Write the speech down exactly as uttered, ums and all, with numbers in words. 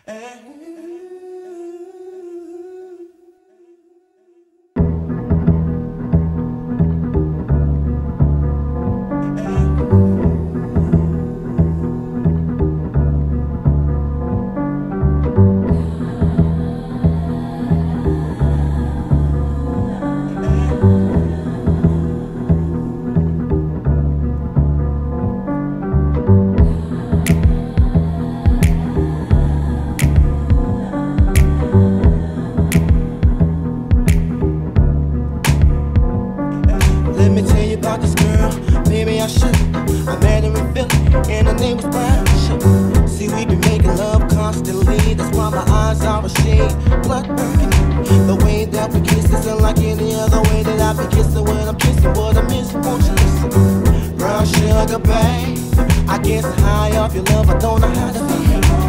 Let me tell you about this girl, maybe I should. I met her in Philly, and her name was Brown. See, we been making love constantly. That's why my eyes are a shade blood burning. The way that we kiss isn't like any other way that I've been kissing when I'm kissing. What I miss, won't you listen? Brown sugar, babe, I get high off your love, I don't know how to behave.